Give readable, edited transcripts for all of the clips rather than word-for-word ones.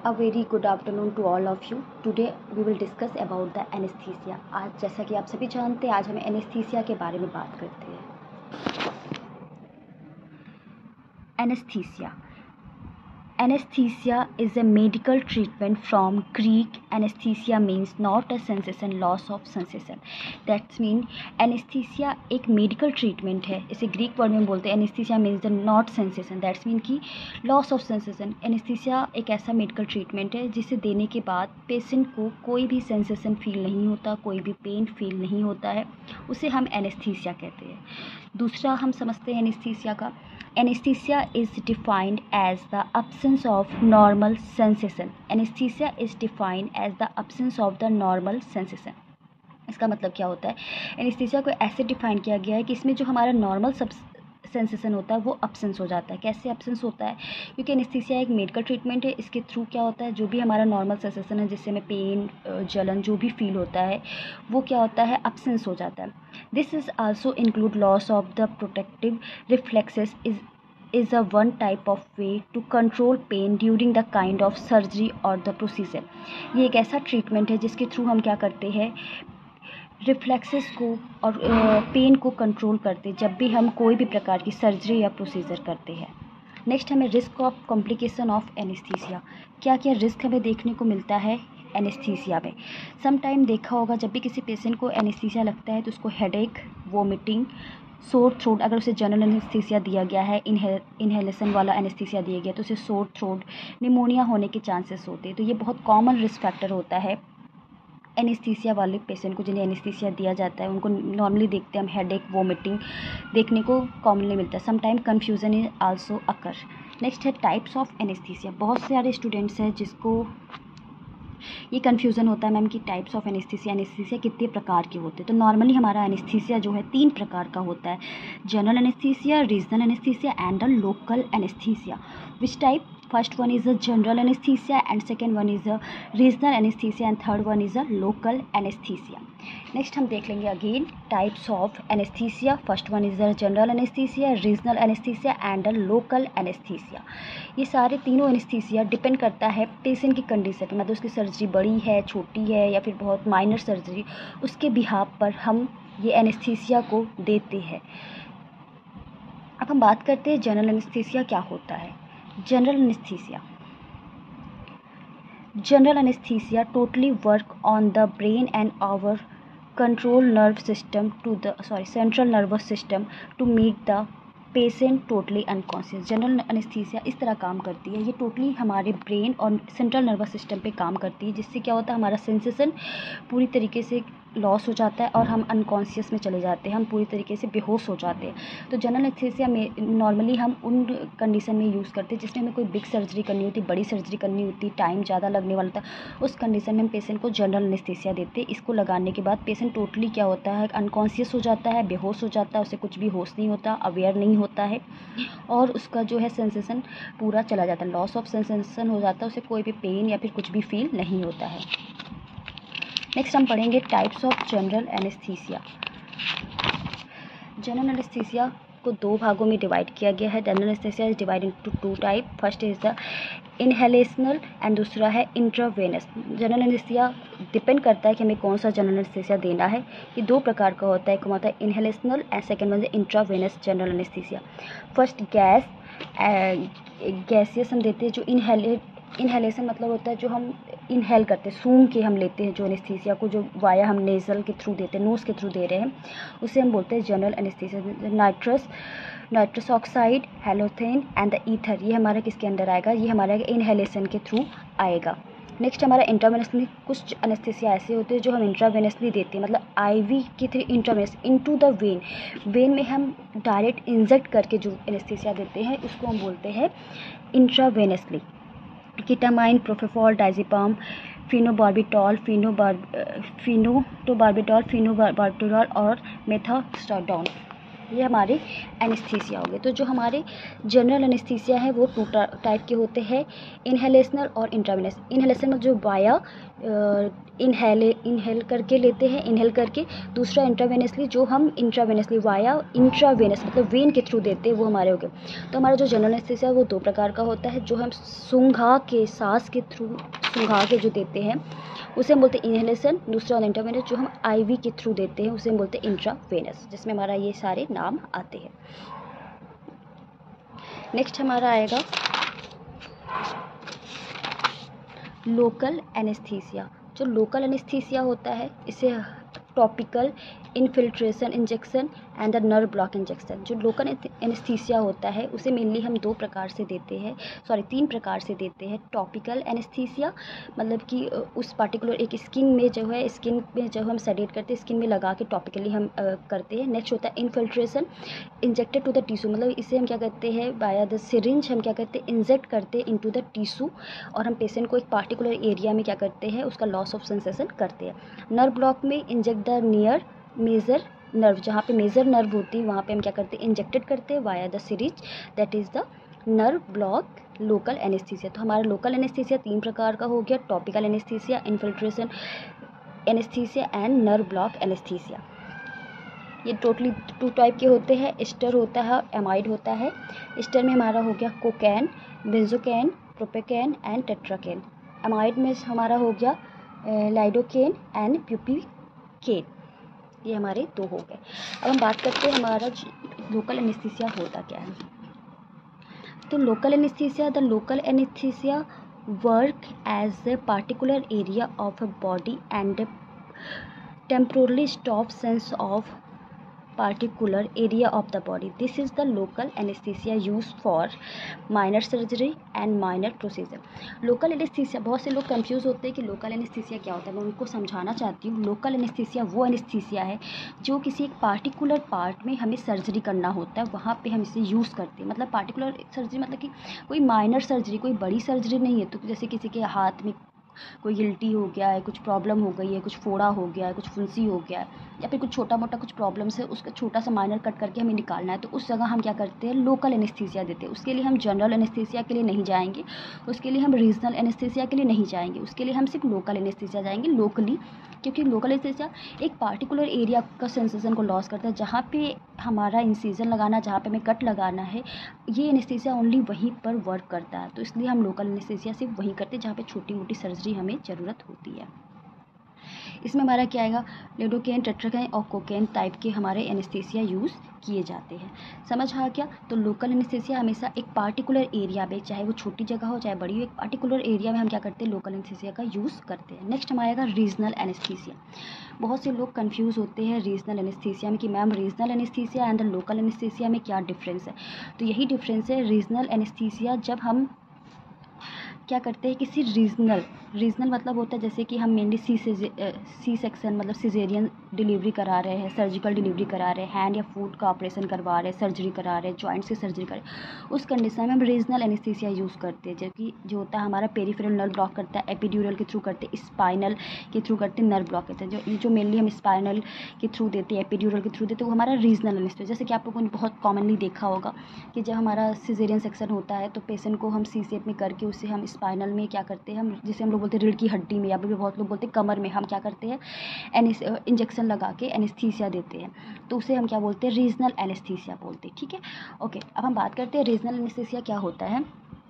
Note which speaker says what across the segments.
Speaker 1: A very good afternoon to all of you. Today we will discuss about the anesthesia. आज जैसा कि आप सभी जानते हैं, आज हम एनेस्थीसिया के बारे में बात करते हैं. Anesthesia. Anesthesia is a medical treatment from Greek. Anesthesia means not a sensation, loss of sensation. That means anesthesia एक medical treatment है. इसे Greek word में बोलते हैं. Anesthesia means the not sensation. That means कि loss of sensation. Anesthesia एक ऐसा medical treatment है जिसे देने के बाद patient को कोई भी sensation feel नहीं होता, कोई भी pain feel नहीं होता है. उसे हम anesthesia कहते हैं. दूसरा हम समझते हैं anesthesia का. Anesthesia is defined as the absence of normal sensation. Anesthesia is defined as the absence of the normal sensation. इसका मतलब क्या होता है? एनेस्थीसिया को ऐसे डिफाइन किया गया है कि इसमें जो हमारा नॉर्मल सेंसेशन होता है वो अब्सेंस हो जाता है. कैसे अब्सेंस होता है? क्योंकि एनेस्थीसिया एक मेडिकल ट्रीटमेंट है. इसके थ्रू क्या होता है, जो भी हमारा नॉर्मल सेंसेशन है जिससे हमें पेन, जलन जो भी फील होता है वो क्या होता है, अब्सेंस हो जाता है. This is also include loss of the protective reflexes is a one type of way to control pain during the kind of surgery or the procedure. ये एक ऐसा ट्रीटमेंट है जिसके थ्रू हम क्या करते हैं, रिफ्लेक्सेस को और पेन को कंट्रोल करते जब भी हम कोई भी प्रकार की सर्जरी या प्रोसीजर करते हैं. नेक्स्ट हमें risk of complication of anaesthesia. क्या क्या रिस्क हमें देखने को मिलता है एनेस्थीसिया में. सम टाइम देखा होगा जब भी किसी पेशेंट को एनेस्थीसिया लगता है तो उसको हेडेक, वोमिटिंग, सोर थ्रोट, अगर उसे जनरल एनेस्थीसिया दिया गया है, इनहेलेशन वाला एनेस्थीसिया दिया गया तो उसे सोर थ्रोट, निमोनिया होने के चांसेस होते हैं. तो ये बहुत कॉमन रिस्क फैक्टर होता है एनेस्थीसिया वाले पेशेंट को जिन्हें एनेस्थीसिया दिया जाता है. उनको नॉर्मली देखते हैं हम हेडेक, वोमिटिंग देखने को कॉमनली मिलता है. Some time confusion is also occur. Next है टाइप्स ऑफ एनेस्थीसिया. बहुत सारे स्टूडेंट्स हैं जिसको ये कन्फ्यूज़न होता है मैम कि टाइप्स ऑफ एनेस्थीसिया कितने प्रकार के होते हैं. तो नॉर्मली हमारा एनेस्थीसिया जो है 3 प्रकार का होता है. General anaesthesia, regional anaesthesia and the local anaesthesia. Which type? First one is a general anaesthesia and second one is a regional anaesthesia and third one is a local anaesthesia. Next हम देख लेंगे again types of anaesthesia. First one is the general anaesthesia, regional anaesthesia and the local anaesthesia. ये सारे तीनों anaesthesia depend करता है patient की condition पर, मतलब उसकी सर्जरी बड़ी है, छोटी है या फिर बहुत माइनर सर्जरी, उसके बिहाफ पर हम ये एनेस्थीसिया को देते हैं. अब हम बात करते हैं जनरल एनेस्थीसिया क्या होता है. General anesthesia totally work on the brain and our central nervous system to make the patient totally unconscious. General anaesthesia इस तरह काम करती है, ये टोटली हमारे ब्रेन और सेंट्रल नर्वस सिस्टम पे काम करती है, जिससे क्या होता है हमारा सेंसेशन पूरी तरीके से लॉस हो जाता है और हम अनकॉन्शियस में चले जाते हैं, हम पूरी तरीके से बेहोश हो जाते हैं. तो जनरल एनेस्थीसिया में नॉर्मली हम उन कंडीशन में यूज़ करते हैं जिसमें हमें कोई बिग सर्जरी करनी होती, बड़ी सर्जरी करनी होती, टाइम ज़्यादा लगने वाला था. उस कंडीशन में हम पेशेंट को जनरल एनेस्थीसिया देते हैं. इसको लगाने के बाद पेशेंट टोटली क्या होता है, अनकॉन्शियस हो जाता है, बेहोश हो जाता है, उसे कुछ भी होश नहीं होता, अवेयर नहीं होता है और उसका जो है सेंसेशन पूरा चला जाता है, लॉस ऑफ सेंसेशन हो जाता है, उसे कोई भी पेन या फिर कुछ भी फील नहीं होता है. नेक्स्ट हम पढ़ेंगे types of general anaesthesia. General anaesthesia को 2 भागों में डिवाइड किया गया है. General anaesthesia is divide into 2 type. First is the inhalational and दूसरा है इंट्रावेनस. जनरल एनेस्थीसिया डिपेंड करता है कि हमें कौन सा जनरल एनेस्थीसिया देना है. ये 2 प्रकार का होता है, एक होता है inhalational and second one intravenous general anaesthesia. First gaseous हम देते हैं. जो इनहेलेशन मतलब होता है जो हम इनहेल करते हैं, सूंघ के हम लेते हैं जो एनेस्थीसिया को, जो वाया हम नेज़ल के थ्रू देते हैं, नोज़ के थ्रू दे रहे हैं, उसे हम बोलते हैं general anaesthesia. Nitrous oxide, halothane and the ether, ये हमारा किसके अंडर आएगा, ये हमारा इनहेलेशन के थ्रू आएगा. नेक्स्ट हमारा इंट्रावेनसली. कुछ एनेस्थीसिया ऐसे होते हैं जो हम इंट्रावेनसली देते हैं, मतलब आईवी के through intravenous into the vein में हम डायरेक्ट इंजेक्ट करके जो एनेस्थीसिया देते हैं उसको हम बोलते हैं इंट्रावेनसली. कीटामाइन, प्रोफेफॉल, डायज़ेपाम, फिनोबार्बिटॉल, फिनोबार्बिटॉल और मेथास्टाडोन. ये हमारे एनेस्थीसिया हो गए। तो जो हमारे जनरल एनेस्थीसिया है वो 2 टाइप के होते हैं, इनहेलेशनल और इंट्रावेनस। इनहेलेशनल जो वाया इनहेल करके लेते हैं, इनहेल करके। दूसरा इंट्रावेनसली, जो हम इंट्रावेनसली वाया इंट्रावेनस मतलब वेन के थ्रू देते हैं, वो हमारे हो गए। तो हमारा जो जनरल एनेस्थीसिया वो 2 प्रकार का होता है, जो हम सूंघा के सांस के थ्रू सूंघा के जो देते हैं उसे हम बोलते हैं इनहेलेशन। दूसरा इंट्रावेनस जो हम आईवी के थ्रू देते हैं उसे हम बोलते हैं इंट्रावेनस, जिसमें हमारा ये सारे नाम आते हैं। नेक्स्ट हमारा आएगा लोकल एनेस्थीसिया। जो लोकल एनेस्थीसिया होता है इसे topical infiltration injection and the nerve block injection. जो लोकल एनेस्थीसिया होता है उसे मेनली हम 2 प्रकार से देते हैं, 3 प्रकार से देते हैं। टॉपिकल एनेस्थीसिया मतलब कि उस पार्टिकुलर एक स्किन में जो हम सेडेट करते हैं, स्किन में लगा के टॉपिकली हम करते हैं। नेक्स्ट होता है infiltration injected to the tissue, मतलब इसे हम क्या करते हैं बाय द सिरिंज हम क्या करते हैं इंजेक्ट करते हैं इनटू द टिश्यू, और हम पेशेंट को एक पार्टिकुलर एरिया में क्या करते हैं उसका लॉस ऑफ सेंसेशन करते हैं। नर्व ब्लॉक में inject the near major nerve, जहाँ पे मेजर नर्व होती है वहाँ पे हम क्या करते हैं इंजेक्टेड करते हैं via the syringe, that is the nerve block local anaesthesia. तो हमारा लोकल एनेस्थीसिया 3 प्रकार का हो गया, topical anaesthesia, infiltration anaesthesia and nerve block anaesthesia. ये टोटली 2 टाइप के होते हैं, एस्टर होता है, एमाइड होता है। एस्टर में हमारा हो गया cocaine, benzocaine, proparacaine and tetracaine. Amide में हमारा हो गया लाइडोकेन एंड प्यूपिकेन। ये हमारे 2 हो गए। अब हम बात करते हैं हमारा लोकल एनेस्थीसिया होता क्या है। तो local anaesthesia, the local anaesthesia work as a particular area of a body and temporarily stop sense of particular area of the body. This is the local anesthesia used for minor surgery and minor procedure. Local anaesthesia, बहुत से लोग confuse होते हैं कि local anaesthesia क्या होता है। मैं उनको समझाना चाहती हूँ। लोकल एनेस्थीसिया वो एनेस्थीसिया है जो किसी एक पार्टिकुलर पार्ट में हमें सर्जरी करना होता है, वहाँ पे हम इसे यूज़ करते हैं। मतलब पार्टिकुलर सर्जरी मतलब कि कोई माइनर सर्जरी, कोई बड़ी सर्जरी नहीं है। तो जैसे किसी के हाथ में कोई गिल्टी हो गया है, कुछ प्रॉब्लम हो गई है, कुछ फोड़ा हो गया है, कुछ फुंसी हो गया है, या फिर कुछ छोटा मोटा कुछ प्रॉब्लम्स है, उसका छोटा सा माइनर कट करके हमें निकालना है, तो उस जगह हम क्या करते हैं लोकल एनेस्थीसिया देते हैं। उसके लिए हम जनरल एनेस्थीसिया के लिए नहीं जाएंगे, उसके लिए हम रीजनल एनेस्थीसिया के लिए नहीं जाएंगे, उसके लिए हम सिर्फ लोकल एनेस्थीसिया जाएंगे लोकली, क्योंकि लोकल एनेस्थीसिया एक पार्टिकुलर एरिया का सेंसेशन को लॉस करता है। जहाँ पे हमारा इंसिजन लगाना, जहाँ पे हमें कट लगाना है, ये एनेस्थीसिया ओनली वहीं पर वर्क करता है। तो इसलिए हम लोकल एनेस्थीसिया सिर्फ वहीं करते हैं जहाँ पे छोटी मोटी सर्जरी हमें ज़रूरत होती है। इसमें हमारा क्या आएगा, लिडोकेन, टेट्राकेन और कोकेन टाइप के हमारे एनेस्थीसिया यूज़ किए जाते हैं। समझ आ गया। तो लोकल एनेस्थीसिया हमेशा एक पार्टिकुलर एरिया में, चाहे वो छोटी जगह हो चाहे बड़ी हो, एक पार्टिकुलर एरिया में हम क्या करते हैं लोकल एनेस्थीसिया का यूज़ करते हैं। नेक्स्ट हमारा आएगा रीजनल एनेस्थीसिया। बहुत से लोग कंफ्यूज होते हैं रीजनल एनेस्थीसिया में कि ma'am regional anaesthesia and the local anaesthesia में क्या डिफरेंस है। तो यही डिफरेंस है। रीजनल एनेस्थीसिया जब हम क्या करते हैं किसी रीजनल मतलब होता है जैसे कि हम मेनली सी सेक्शन मतलब सिजेरियन डिलीवरी करा रहे हैं, सर्जिकल डिलीवरी करा रहे हैं, हैंड या फुट का ऑपरेशन करवा रहे हैं, सर्जरी करा रहे हैं, जॉइंट्स की सर्जरी कर रहे हैं, उस कंडीशन में हम रीजनल एनेस्थीसिया यूज़ करते हैं। जबकि जो होता है हमारा पेरिफेरल नर्व ब्लॉक करता है, एपिड्यूरल के थ्रू करते हैं, स्पाइनल के थ्रू करते हैं, नर्व ब्लॉक करते हैं। जो मेनली हम स्पाइनल के थ्रू देते हैं, एपिड्यूरल के थ्रू देते हैं, वो हमारा रीजनल एनेस्थीसिया। जैसे कि आप लोगों ने बहुत कॉमनली देखा होगा कि जब हमारा सिजेरियन सेक्शन होता है तो पेशेंट को हम सी शेप में करके उसे हम स्पाइनल में क्या करते हैं, हम जिसे हम लोग बोलते हैं रीढ़ की हड्डी में, या फिर बहुत लोग बोलते हैं कमर में, हम क्या करते हैं इंजेक्शन लगा के एनेस्थीसिया देते हैं। तो उसे हम क्या बोलते हैं रीजनल एनेस्थीसिया बोलते हैं। ठीक है, ओके। अब हम बात करते हैं रीजनल एनेस्थीसिया क्या होता है।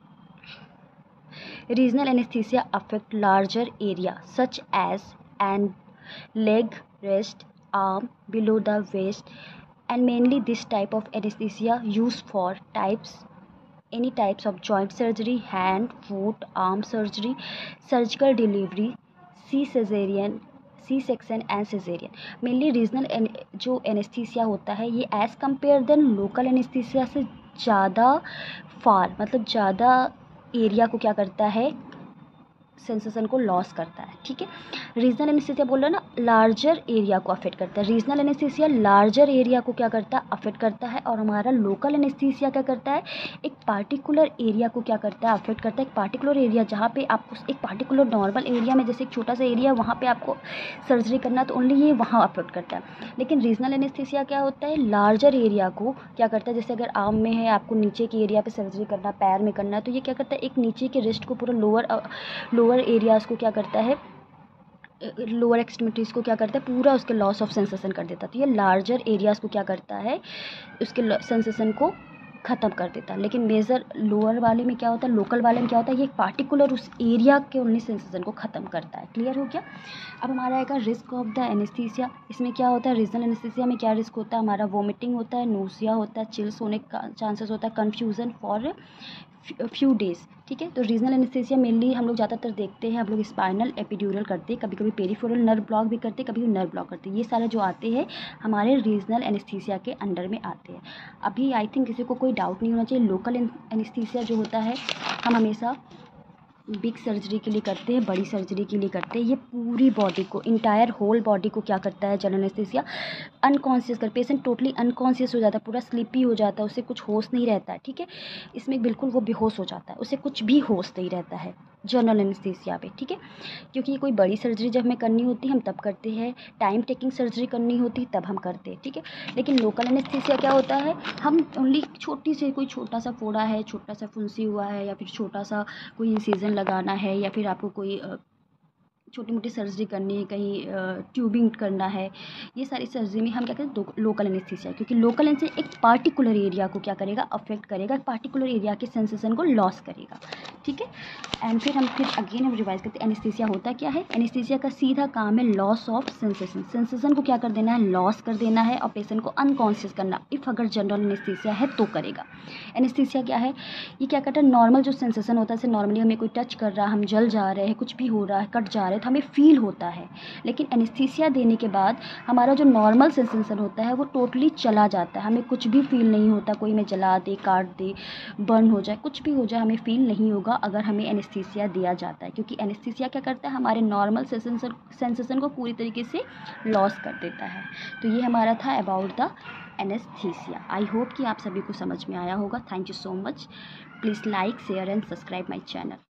Speaker 1: Regional anaesthesia affect larger area such as and leg, wrist, arm, below the waist, and mainly this type of anesthesia used for any types of joint surgery, hand, foot, arm surgery, surgical delivery, cesarean, C-section and cesarean. Mainly regional जो anaesthesia होता है ये as compare than local anaesthesia से ज़्यादा फार मतलब ज़्यादा area को क्या करता है सेंसेशन को लॉस करता है, ठीक है। रीजनल एनेस्थीसिया बोल रहा है ना, लार्जर एरिया को अफेक्ट करता है। रीजनल एनेस्थीसिया लार्जर एरिया को क्या करता है, अफेक्ट करता है। और हमारा लोकल एनेस्थीसिया क्या करता है, एक पार्टिकुलर एरिया को क्या करता है, अफेक्ट करता है। एक पार्टिकुलर एरिया जहाँ पे आपको एक पार्टिकुलर नॉर्मल एरिया में, जैसे एक छोटा सा एरिया वहाँ पे आपको सर्जरी करना है तो ओनली ये वहाँ अफेक्ट करता है। लेकिन रीजनल एनेस्थीसिया क्या होता है, लार्जर एरिया को क्या करता है, जैसे अगर आर्म में है, आपको नीचे के एरिया पे सर्जरी करना, पैर में करना है, तो ये क्या करता है, एक नीचे के रिस्ट को पूरा लोअर एरियाज़ को क्या करता है, लोअर एक्सट्रीमिटीज़ को क्या करता है, पूरा उसके लॉस ऑफ सेंसेशन कर देता है। तो ये लार्जर एरियाज़ को क्या करता है, उसके सेंसेशन को ख़त्म कर देता है। लेकिन मेजर लोअर वाले में क्या होता है, लोकल वाले में क्या होता है, ये एक पार्टिकुलर उस एरिया के ओनली सेंसेशन को ख़त्म करता है। क्लियर हो गया। अब हमारा आएगा रिस्क ऑफ द एनेस्थीसिया। इसमें क्या होता है, रीजनल एनेस्थीसिया में क्या रिस्क होता है, हमारा वोमिटिंग होता है, नोसिया होता है, चिल्स होने का चांसेस होता है, कन्फ्यूज़न फॉर फ्यू डेज, ठीक है। तो रीजनल एनेस्थीसिया मेनली हम लोग ज़्यादातर देखते हैं, हम लोग स्पाइनल एपिड्यूरल करते हैं, कभी कभी पेरिफेरल नर्व ब्लॉक भी करते हैं, कभी नर्व ब्लॉक करते हैं। ये सारे जो आते हैं हमारे रीजनल एनेस्थीसिया के अंडर में आते हैं। अभी आई थिंक किसी को कोई डाउट नहीं होना चाहिए। लोकल एनेस्थीसिया जो होता है हम हमेशा बिग सर्जरी के लिए करते हैं, बड़ी सर्जरी के लिए करते हैं। ये पूरी बॉडी को, इंटायर होल बॉडी को क्या करता है जनरल एनेस्थीसिया, अनकॉन्शियस कर, पेशेंट टोटली अनकॉन्शियस हो जाता है, पूरा स्लीपी हो जाता है, उसे कुछ होश नहीं रहता है, ठीक है। इसमें बिल्कुल वो बेहोश हो जाता है, उसे कुछ भी होश नहीं रहता है जनरल एनेस्थीसिया पे, ठीक है। क्योंकि ये कोई बड़ी सर्जरी जब हमें करनी होती है हम तब करते हैं, टाइम टेकिंग सर्जरी करनी होती तब हम करते हैं, ठीक है। लेकिन लोकल एनेस्थीसिया क्या होता है, हम ओनली छोटी से कोई छोटा सा फोड़ा है, छोटा सा फुंसी हुआ है, या फिर छोटा सा कोई इंसिजन लगाना है, या फिर आपको कोई छोटी मोटी सर्जरी करनी है, कहीं ट्यूबिंग करना है, ये सारी सर्जरी में हम क्या करते हैं, लोकल एनेस्थीसिया। क्योंकि लोकल एनेस्थीसिया एक पार्टिकुलर एरिया को क्या करेगा, अफेक्ट करेगा, पार्टिकुलर एरिया के सेंसेशन को लॉस करेगा, ठीक है। एंड फिर अगेन हम रिवाइज करते हैं एनेस्थीसिया होता क्या है। एनेस्थीसिया का सीधा काम है लॉस ऑफ सेंसेशन, सेंसेशन को क्या कर देना है, लॉस कर देना है, और पेशेंट को अनकॉन्शियस करना, इफ़ अगर जनरल एनेस्थीसिया है तो करेगा। एनेस्थीसिया क्या है, ये क्या करता है, नॉर्मल जो सेंसेशन होता है, जैसे नॉर्मली हमें कोई टच कर रहा है, हम जल जा रहे हैं, कुछ भी हो रहा है, कट जा रहे हैं, तो हमें फील होता है। लेकिन एनेस्थीसिया देने के बाद हमारा जो नॉर्मल सेंसेशन होता है वो टोटली चला जाता है, हमें कुछ भी फील नहीं होता, कोई हमें जला दे, काट दे, बर्न हो जाए, कुछ भी हो जाए, हमें फील नहीं होगा अगर हमें एनेस्थीसिया दिया जाता है। क्योंकि एनेस्थीसिया क्या करता है, हमारे नॉर्मल सेंसेशन को पूरी तरीके से लॉस कर देता है। तो ये हमारा था about the anaesthesia. I hope कि आप सभी को समझ में आया होगा। Thank you so much. Please like, share and subscribe my channel.